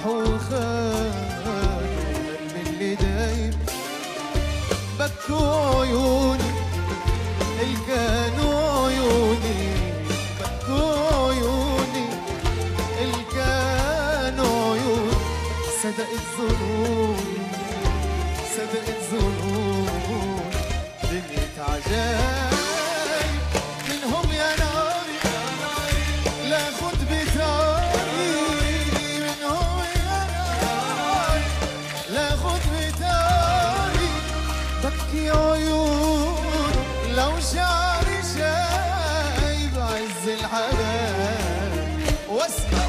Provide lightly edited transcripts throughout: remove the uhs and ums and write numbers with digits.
راح وخان قلبي اللي دايم بكوا عيوني الكانوا عيوني بكوا عيوني الكانوا عيوني صدقت ظنوني صدقت ظنوني دنيا عجايب منهم يا ناري لا خد بتاري منهم يا ناري لا خد بتاري بكي عيون لو شعري شايب عز الحبايب واسمع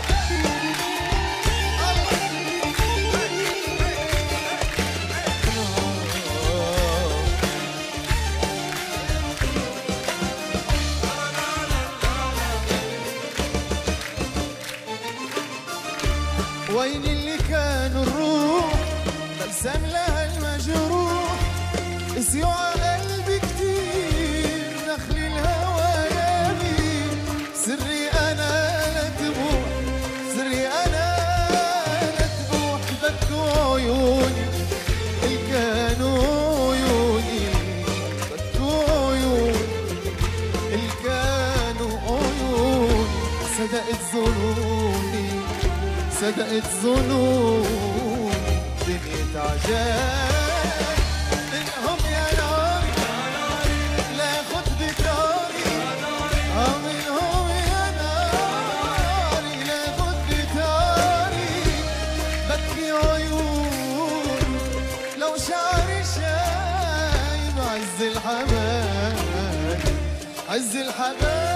وين اللي كانوا الروح بلسم لها المجروح اسيوع قلبي كتير نخل الهوى يمين سري انا لا تبوح سري انا لا تبوح بكوا عيوني الكانوا عيوني بكوا عيوني الكانوا عيوني صدقت ظنوني صدقت ظنوني دنيا عجايب منهم يا ناري لا خد بتاري منهم يا ناري لا خد بتاري بكي عيون لو شعري شايب عز الحبايب عز الحبايب